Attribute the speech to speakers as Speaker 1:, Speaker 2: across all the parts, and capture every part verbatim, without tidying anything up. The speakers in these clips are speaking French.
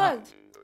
Speaker 1: Rod.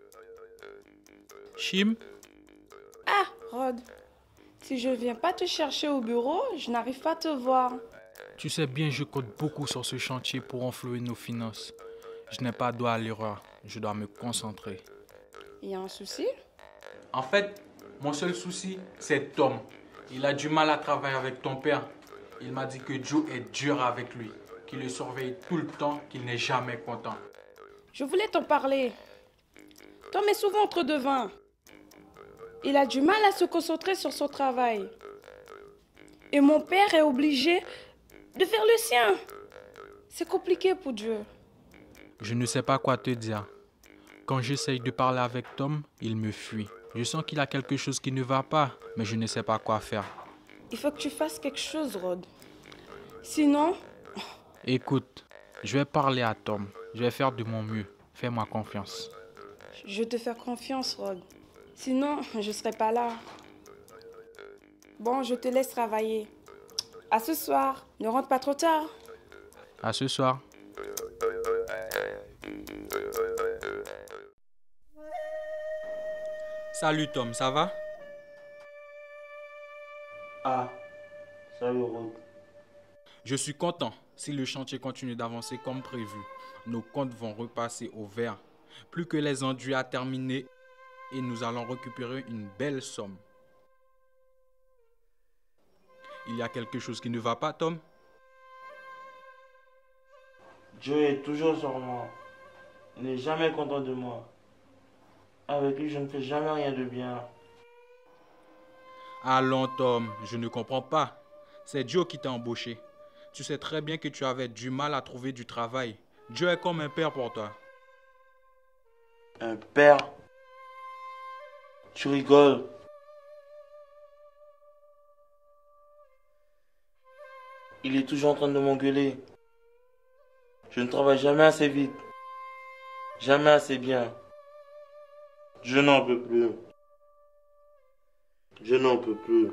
Speaker 2: Chim?
Speaker 1: Ah, Rod. Si je viens pas te chercher au bureau, je n'arrive pas à te voir.
Speaker 2: Tu sais bien, je compte beaucoup sur ce chantier pour enflouer nos finances. Je n'ai pas droit à l'erreur. Je dois me concentrer.
Speaker 1: Il y a un souci?
Speaker 2: En fait, mon seul souci, c'est Tom. Il a du mal à travailler avec ton père. Il m'a dit que Joe est dur avec lui, qu'il le surveille tout le temps, qu'il n'est jamais content.
Speaker 1: Je voulais t'en parler. Tom est souvent entre deux vins. Il a du mal à se concentrer sur son travail. Et mon père est obligé de faire le sien. C'est compliqué pour Dieu.
Speaker 2: Je ne sais pas quoi te dire. Quand j'essaye de parler avec Tom, il me fuit. Je sens qu'il a quelque chose qui ne va pas, mais je ne sais pas quoi faire.
Speaker 1: Il faut que tu fasses quelque chose, Rod. Sinon...
Speaker 2: Écoute, je vais parler à Tom. Je vais faire de mon mieux. Fais-moi confiance.
Speaker 1: Je te fais confiance, Rod. Sinon, je ne serai pas là. Bon, je te laisse travailler. À ce soir. Ne rentre pas trop tard.
Speaker 2: À ce soir. Salut Tom, ça va?
Speaker 3: Ah, salut Rod.
Speaker 2: Je suis content. Si le chantier continue d'avancer comme prévu, nos comptes vont repasser au vert. Plus que les enduits à terminer et nous allons récupérer une belle somme. Il y a quelque chose qui ne va pas, Tom?
Speaker 3: Joe est toujours sur moi. Il n'est jamais content de moi. Avec lui, je ne fais jamais rien de bien.
Speaker 2: Allons, Tom, je ne comprends pas. C'est Joe qui t'a embauché. Tu sais très bien que tu avais du mal à trouver du travail. Joe est comme un père pour toi.
Speaker 3: Un père? Tu rigoles? Il est toujours en train de m'engueuler. Je ne travaille jamais assez vite. Jamais assez bien. Je n'en peux plus. Je n'en peux plus.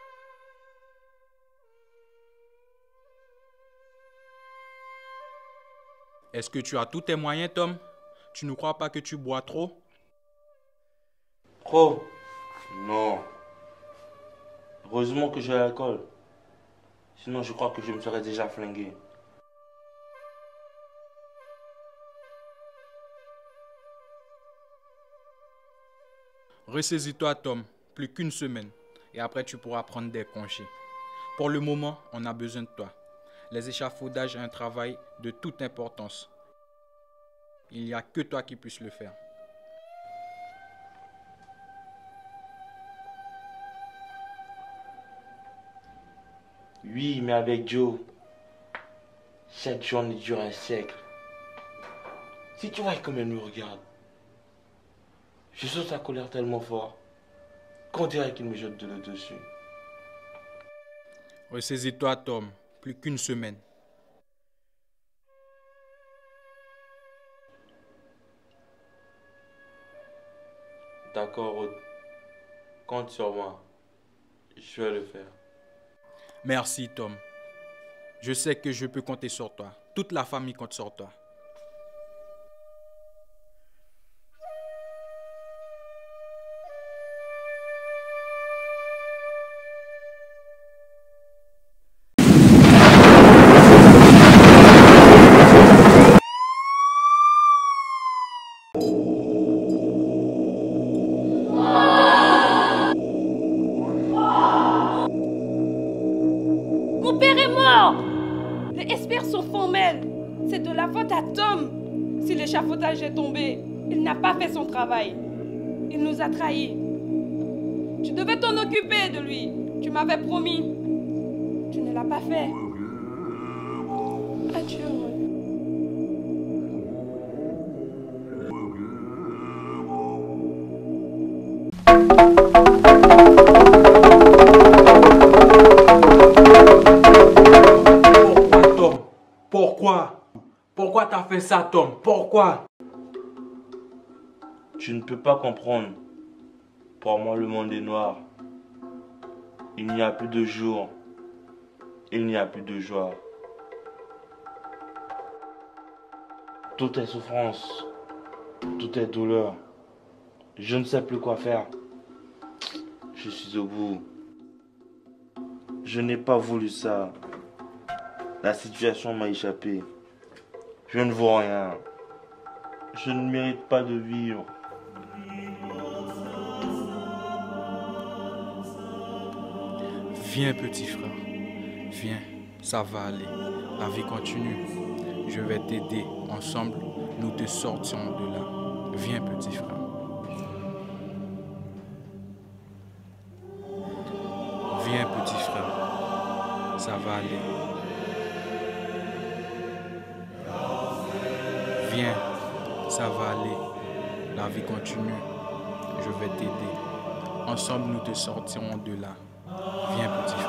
Speaker 2: Est-ce que tu as tous tes moyens, Tom? Tu ne crois pas que tu bois trop?
Speaker 3: Trop? Non. Heureusement que j'ai l'alcool. Sinon, je crois que je me serais déjà flingué.
Speaker 2: Ressaisis-toi, Tom. Plus qu'une semaine. Et après, tu pourras prendre des congés. Pour le moment, on a besoin de toi. Les échafaudages est un travail de toute importance. Il n'y a que toi qui puisses le faire.
Speaker 3: Oui, mais avec Joe, cette journée dure un siècle. Si tu vois comme elle me regarde, je sens sa colère tellement fort qu'on dirait qu'il me jette de l'eau dessus.
Speaker 2: Ressaisis-toi, Tom. Plus qu'une semaine.
Speaker 3: D'accord, Rod. Compte sur moi. Je vais le faire.
Speaker 2: Merci, Tom. Je sais que je peux compter sur toi. Toute la famille compte sur toi.
Speaker 1: Mon père est mort! Les experts sont formels. C'est de la faute à Tom. Si l'échafaudage est tombé, il n'a pas fait son travail. Il nous a trahis. Tu devais t'en occuper de lui. Tu m'avais promis. Tu ne l'as pas fait. Adieu.
Speaker 2: Pourquoi, Tom? Pourquoi? Pourquoi t'as fait ça, Tom? Pourquoi?
Speaker 3: Tu ne peux pas comprendre. Pour moi, le monde est noir. Il n'y a plus de jour. Il n'y a plus de joie. Tout est souffrance. Tout est douleur. Je ne sais plus quoi faire. Je suis au bout. Je n'ai pas voulu ça. La situation m'a échappé. Je ne vois rien. Je ne mérite pas de vivre.
Speaker 2: Viens, petit frère. Viens, ça va aller. La vie continue. Je vais t'aider. Ensemble, nous te sortirons de là. Viens, petit frère. Viens, petit frère. Ça va aller. Viens, ça va aller. La vie continue. Je vais t'aider. Ensemble, nous te sortirons de là. Viens, petit frère.